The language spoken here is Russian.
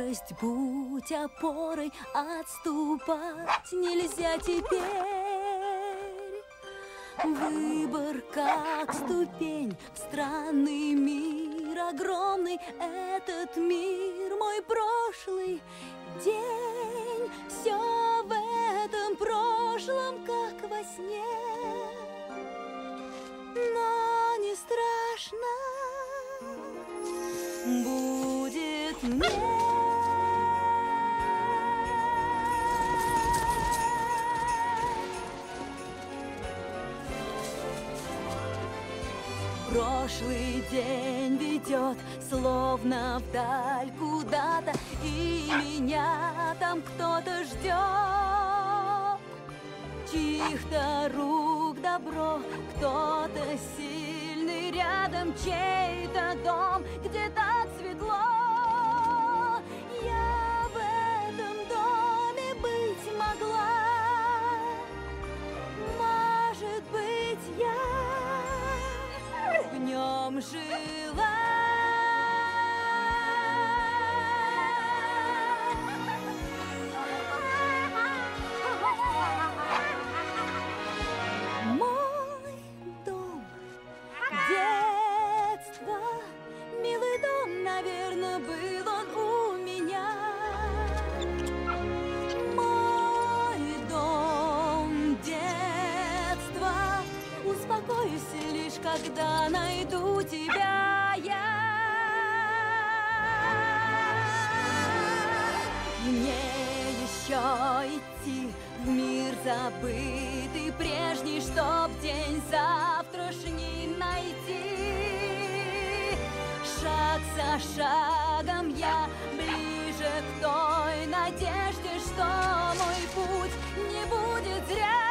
Радость, будь опорой, отступать нельзя теперь. Выбор как ступень в странный мир огромный. Этот мир мой прошлый день. Все в этом прошлом, как во сне. Но не страшно будет мне. Прошлый день ведет словно вдаль куда-то, и меня там кто-то ждет. Чьих-то рук добро, кто-то сильный рядом, чей-то дом, где так светло. Я в этом доме быть могла, может быть, я в нем жила. Мой дом детства, милый дом, наверное, был он у меня. Мой дом детства, успокоюсь лишь, когда найду тебя я. И мне еще идти в мир забытый прежний, чтоб день завтрашний найти. Шаг за шагом я ближе к той надежде, что мой путь не будет зря.